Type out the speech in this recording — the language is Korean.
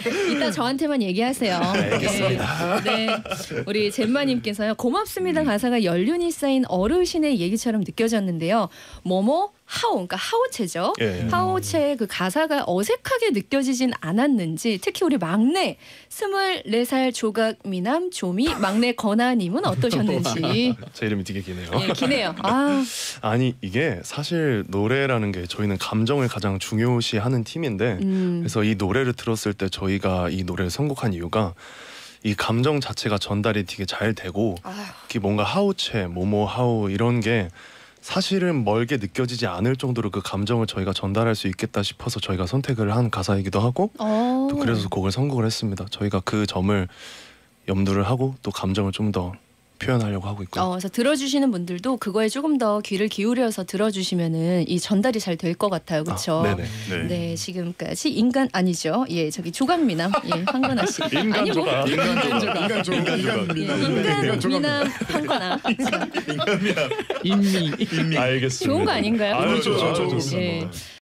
이따 저한테만 얘기하세요. 알겠습니다. 네, 우리 잼마님께서요. 고맙습니다. 가사가 연륜이 쌓인 어르신의 얘기처럼 느껴졌는데요. 뭐뭐 하오, 그러니까 하오체죠. 예. 하오체의 그 가사가 어색하게 느껴지진 않았는지 특히 우리 막내 24살 조각 미남 조미 막내 건아님은 어떠셨는지. 제 이름이 되게 기네요. 예, 기네요. 아니 이게 사실 노래라는 게 저희는 감정을 가장 중요시하는 팀인데 그래서 이 노래를 들었을 때 저희가 이 노래를 선곡한 이유가 이 감정 자체가 전달이 되게 잘 되고 특히 뭔가 하우체, 모모 하우 이런 게 사실은 멀게 느껴지지 않을 정도로 그 감정을 저희가 전달할 수 있겠다 싶어서 저희가 선택을 한 가사이기도 하고 또 그래서 곡을 선곡을 했습니다. 저희가 그 점을 염두를 하고 또 감정을 좀 더 표현하려고 하고 있고요. 그래서 들어주시는 분들도 그거에 조금 더 귀를 기울여서 들어주시면은 이 전달이 잘 될 것 같아요, 그렇죠? 네네. 네, 지금까지 인간 아니죠? 예, 저기 조각미남, 예, 황건아 씨. 인간 조각. 인간 미남 황건아. 인미. 알겠습니다. 좋은 거 아닌가요? 아유, 좋습니다. 예.